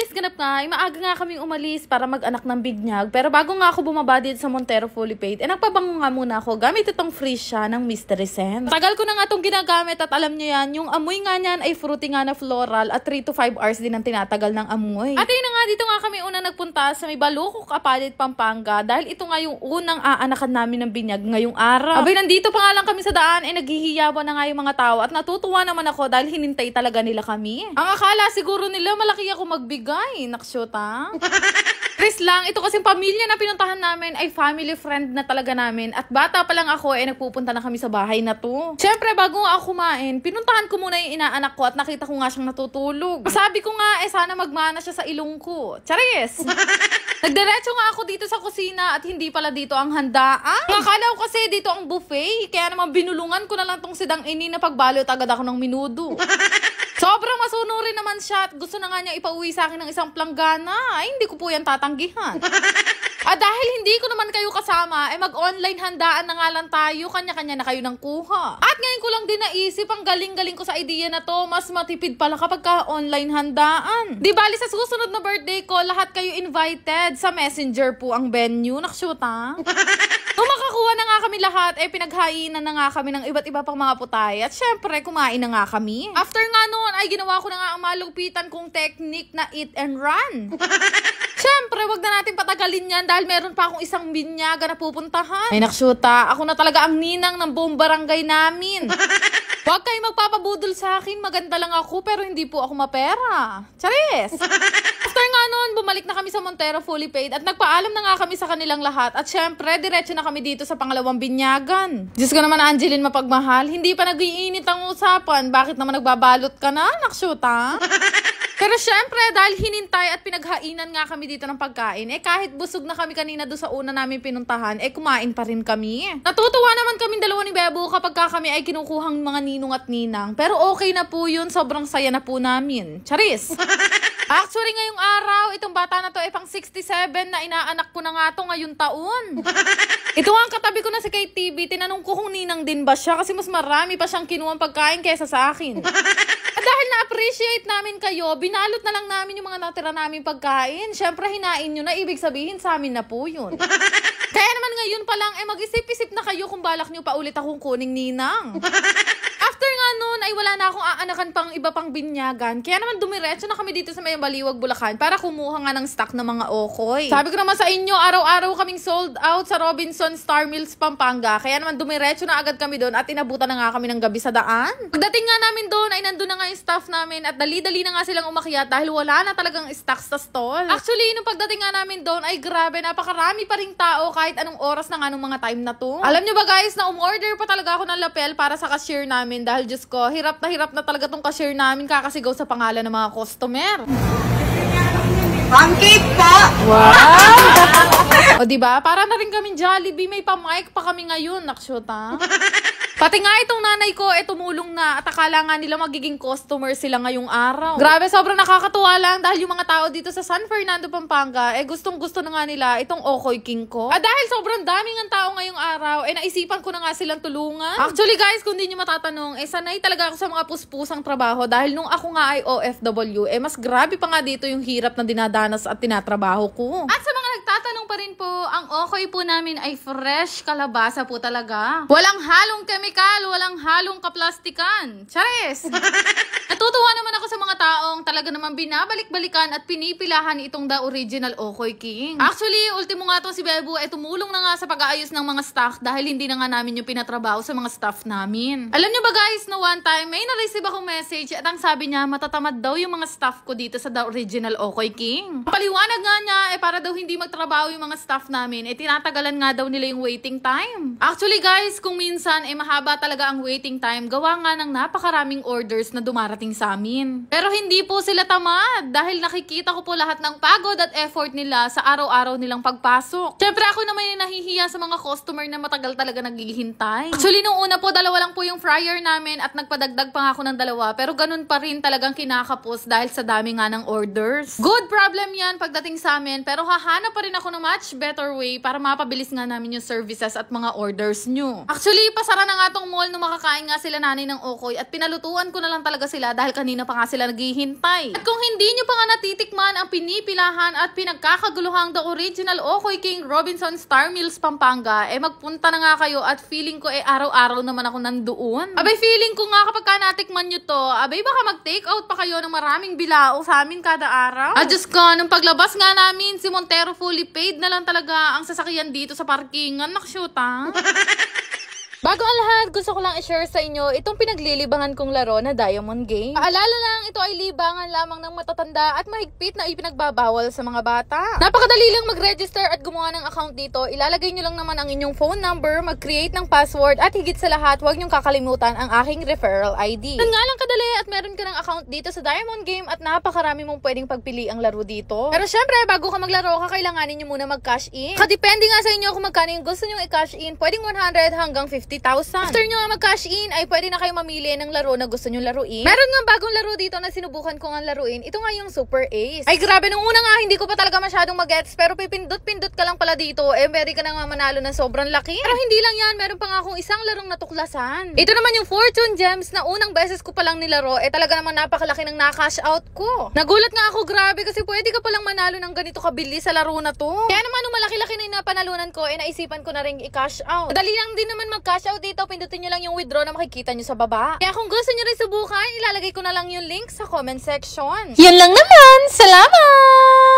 guys, ganap nga, maaga nga kaming umalis para mag-anak ng binyag. Pero bago nga ako bumaba dito sa Montero Fully Paid, nagpabango nga muna ako gamit itong free siya ng Mystery Scent. Tagal ko na nga itong ginagamit at alam nyo yan, yung amoy nga niyan ay fruity nga na floral at 3 to 5 hours din ang tinatagal ng amoy. At yun na nga, dito nga kami unang nagpunta sa may Balukok, Apalit, Pampanga dahil ito nga yung unang aanakan namin ng binyag ngayong araw. Abay, nandito pa nga lang kami sa daan, naghihiyawan na nga yung mga tao at natutuwa naman ako dahil hinintay talaga nila kami. Ang akala siguro nila malaki ako magbigay. Naksyota. Chris lang, ito kasing pamilya na pinuntahan namin ay family friend na talaga namin. At bata pa lang ako, nagpupunta na kami sa bahay na to. Siyempre, bago nga ako kumain, pinuntahan ko muna yung inaanak ko at nakita ko nga siyang natutulog. Sabi ko nga, sana magmana siya sa ilong ko. Charis! Nagdiretso nga ako dito sa kusina at hindi pala dito ang handaan. Akala ko kasi dito ang buffet. Kaya naman binulungan ko na lang tong sidang ini na pagbalot agad ako ng minudo. Sobrang masunurin naman siya at gusto na nga niya ipauwi sa akin ng isang planggana. Ay, hindi ko po yan tatanggihan. Dahil hindi ko naman kayo kasama, mag-online handaan na nga lang tayo, kanya-kanya na kayo ng kuha. At ngayon ko lang din naisip, ang galing-galing ko sa idea na to, mas matipid pala kapag online handaan. Di bali sa susunod na birthday ko, lahat kayo invited. Sa Messenger po ang venue. Naksyuta. Nung makakuha na nga kami lahat, pinaghainan na nga kami ng iba't iba pang mga putay. At syempre, kumain na nga kami. After nga noon, ay ginawa ko na nga ang malupitan kong technique na eat and run. Siyempre, wag na natin patagalin yan dahil meron pa akong isang binyaga na pupuntahan. Ay naksyuta, ako na talaga ang ninang ng buong barangay namin. Huwag kayo magpapabudol sa akin, maganda lang ako pero hindi po ako mapera. Charis! After nga noon, bumalik na kami sa Montero Fully Paid at nagpaalam na nga kami sa kanilang lahat. At syempre, diretso na kami dito sa pangalawang binyagan. Diyos ko naman, Angeline, mapagmahal. Hindi pa nag-iinit ang usapan. Bakit naman nagbabalot ka na, naksyuta? Pero syempre, dahil hinintay at pinaghainan nga kami dito ng pagkain, kahit busog na kami kanina doon sa una namin pinuntahan, kumain pa rin kami. Natutuwa naman kami dalawa ni Bebo kapag kami ay kinukuhang mga ninong at ninang. Pero okay na po yun, sobrang saya na po namin. Charis! Actually, ngayong araw, itong bata na to ay pang 67 na inaanak ko na nga to ngayong taon. Ito nga ang katabi ko na si Kate TV, tinanong ko kung ninang din ba siya kasi mas marami pa siyang kinuwang pagkain kaysa sa akin. At dahil na-appreciate namin kayo, binalot na lang namin yung mga natira namin pagkain. Siyempre, hinain nyo na, ibig sabihin sa amin na po yun. Kaya naman ngayon pa lang, mag-isip-isip na kayo kung balak nyo pa ulit akong kuning ninang. After nga noon, ay wala na akong aanakan pang iba pang binyagan. Kaya naman dumiretso na kami dito sa may Baliwag, Bulacan para kumuha nga ng stock ng mga okoy. Sabi ko naman sa inyo, araw-araw kaming sold out sa Robinson Star Mills, Pampanga. Kaya naman dumiretso na agad kami doon at inabutan na nga kami ng gabi sa daan. Pagdating nga namin doon, ay nandun na nga yung staff namin at dali-dali na nga silang umakyat dahil wala na talagang stock sa stall. Actually, nung pagdating nga namin doon, ay grabe, napakarami pa ring tao kahit anong oras na nga nung mga time na to. Alam nyo ba guys, na umorder pa talaga ako ng lapel para sa cashier namin dahil Diyos ko, hirap na talaga tong cashier namin kakasigaw sa pangalan ng mga customer. Pancake po! Wow! O diba? Para na rin kaming Jollibee, may pa-mic pa kami ngayon, naksyota. Pati nga itong nanay ko, tumulong na at akala nga nila magiging customer sila ngayong araw. Grabe, sobrang nakakatuwa lang dahil yung mga tao dito sa San Fernando, Pampanga, gustong-gusto na nga nila itong Okoy King ko. At dahil sobrang daming ang tao ngayong araw, naisipan ko na nga silang tulungan. Actually guys, kung di nyo matatanong, sanay talaga ako sa mga puspusang trabaho dahil nung ako nga ay OFW, mas grabe pa nga dito yung hirap na dinadanas at tinatrabaho ko. At sa mga nagtatanong pa rin po, ang Okoy po namin ay fresh kalabasa po talaga. Walang halong chemical, walang halong kaplastikan. Charis! Natutuwa naman ako sa mga taong talaga naman binabalik-balikan at pinipilahan itong The Original Okoy King. Actually, ultimo nga to si Bebo, tumulong na nga sa pag-aayos ng mga stock dahil hindi na nga namin yung pinatrabaho sa mga staff namin. Alam nyo ba guys, no one time, may na-receive akong message at ang sabi niya, matatamad daw yung mga staff ko dito sa The Original Okoy King. Paliwanag nga niya, para daw hindi magtrabaho yung mga staff namin, tinatagalan nga daw nila yung waiting time. Actually guys, kung minsan, mahaba talaga ang waiting time, gawa nga ng napakaraming orders na dumarating sa amin. Pero hindi po sila tamad dahil nakikita ko po lahat ng pagod at effort nila sa araw-araw nilang pagpasok. Siyempre ako naman yung nahihiya sa mga customer na matagal talaga naghihintay. Actually, nung una po, 2 lang po yung fryer namin at nagpadagdag pa nga ako ng 2 pero ganun pa rin talagang kinakapos dahil sa dami nga ng orders. Good problem yan pagdating sa amin pero hahanap naghahanap pa rin ako ng much better way para mapabilis nga namin yung services at mga orders nyo. Actually, pasara na nga tong mall nung makakain nga sila nanay ng okoy at pinalutuan ko na lang talaga sila dahil kanina pa nga sila naghihintay. At kung hindi nyo pa nga natitikman ang pinipilahan at pinagkakaguluhang the original Okoy King Robinson Star Mills Pampanga, magpunta na nga kayo at feeling ko araw-araw naman ako nandoon. Abay, feeling ko nga kapag ka natikman nyo to, abay baka mag-take out pa kayo ng maraming bilao sa amin kada araw. Diyos ko, nung paglabas nga namin, si Montero Fully Paid na lang talaga ang sasakyan dito sa parkingan. Nakshoot, ha? Bago ang lahat, gusto ko lang i-share sa inyo itong pinaglilibangan kong laro na Diamond Game. Paalala lang, ito ay libangan lamang ng matatanda at mahigpit na ipinagbabawal sa mga bata. Napakadali lang mag-register at gumawa ng account dito. Ilalagay nyo lang naman ang inyong phone number, mag-create ng password at higit sa lahat, huwag nyong kakalimutan ang aking referral ID. Yan nga lang kadali at meron ka ng account dito sa Diamond Game at napakarami mong pwedeng pagpili ang laro dito. Pero syempre, bago ka maglaro, kakailanganin nyo muna mag-cash in. Kadepende nga sa inyo kung magkano yung gusto nyong i-cash in. Pwedeng 100 hanggang 50,000. After nyo mag-cash in, ay pwede na kayo mamili ng laro na gusto nyo laruin. Meron nga bagong laro dito na sinubukan ko nga laruin. Ito nga yung Super Ace. Ay grabe, nung una nga hindi ko pa talaga masyadong mag-gets, pero pipindot-pindot ka lang pala dito, pwede ka na nga manalo ng sobrang laki. Pero hindi lang yan, meron pa nga akong isang larong natuklasan. Ito naman yung Fortune Gems na unang beses ko palang nilaro, talaga naman napakalaki ng na-cash out ko. Nagulat nga ako, grabe, kasi pwede ka palang manalo ng ganito kabilis sa laro na to. Kaya naman nung malaki-laki na yung napanalunan ko, naisipan ko na rin i-cash out. Madali lang din naman mag-cash out dito. Pindutin nyo lang yung withdraw na makikita nyo sa baba. Kaya kung gusto nyo rin subukan, ilalagay ko na lang yung link sa comment section. Yan lang naman! Salamat!